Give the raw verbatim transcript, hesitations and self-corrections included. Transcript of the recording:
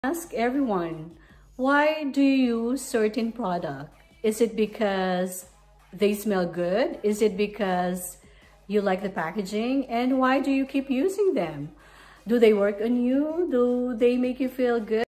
Ask everyone, why do you use certain product? Is it because they smell good? Is it because you like the packaging? And why do you keep using them? Do they work on you? Do they make you feel good?